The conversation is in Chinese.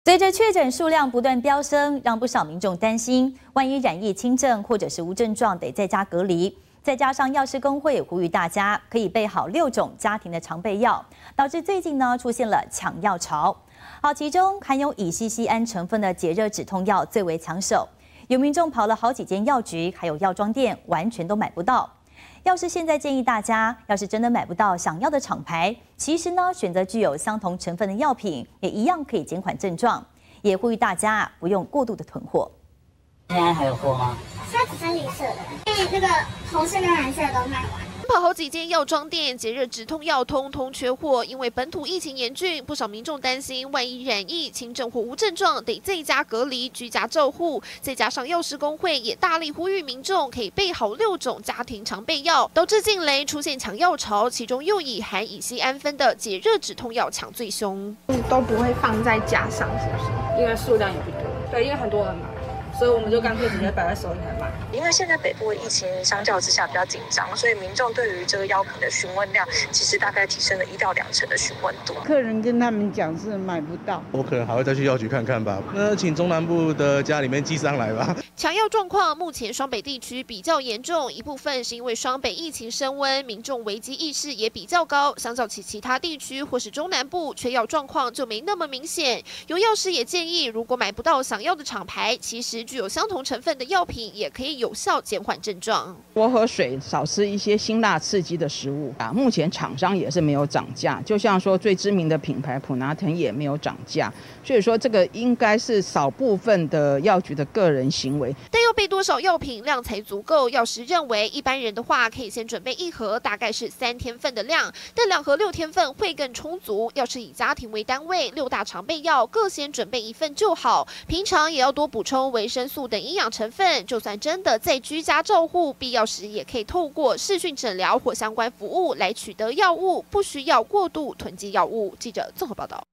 随着确诊数量不断飙升，让不少民众担心，万一染疫轻症或者是无症状，得在家隔离。再加上药师公会也呼吁大家可以备好6种家庭的常备药，导致最近呢出现了抢药潮。好，其中含有乙酰酰胺成分的解热止痛药最为抢手，有民众跑了好几间药局，还有药妆店，完全都买不到。药师现在建议大家，要是真的买不到想要的厂牌，其实呢，选择具有相同成分的药品，也一样可以减缓症状。也呼吁大家不用过度的囤货。 现在还有货吗？ 现在只剩绿色的，因为那个红色跟蓝色都卖完。 跑好几间药妆店，解热止痛药通通缺货。因为本土疫情严峻，不少民众担心，万一染疫轻症或无症状，得在家隔离、居家照护。再加上药师公会也大力呼吁民众可以备好6种家庭常备药，导致近来出现抢药潮，其中又以含乙酰胺酚的解热止痛药抢最凶。 都不会放在架上，是不是？ 因为数量也不多，对，因为很多人买。所以我们就干脆直接摆在手里来卖。 因为现在北部的疫情相较之下比较紧张，所以民众对于这个药品的询问量，其实大概提升了1到2成的询问度。 客人跟他们讲是买不到， 我可能还会再去药局看看吧。那请中南部的家里面寄上来吧。 抢药状况目前双北地区比较严重，一部分是因为双北疫情升温，民众危机意识也比较高。相较起其他地区或是中南部，缺药状况就没那么明显。有药师也建议，如果买不到想要的厂牌，其实具有相同成分的药品也可以有效减缓症状。 多喝水，少吃一些辛辣刺激的食物啊。目前厂商也是没有涨价，就像说最知名的品牌普拿疼也没有涨价，所以说这个应该是少部分的药局的个人行为。 但要备多少药品量才足够？药师认为，一般人的话可以先准备1盒，大概是3天份的量，但2盒6天份会更充足。要是以家庭为单位，6大常备药各先准备1份就好。平常也要多补充维生素等营养成分，就算真的在居家照护，必要时也可以透过视讯诊疗或相关服务来取得药物，不需要过度囤积药物。记者综合报道。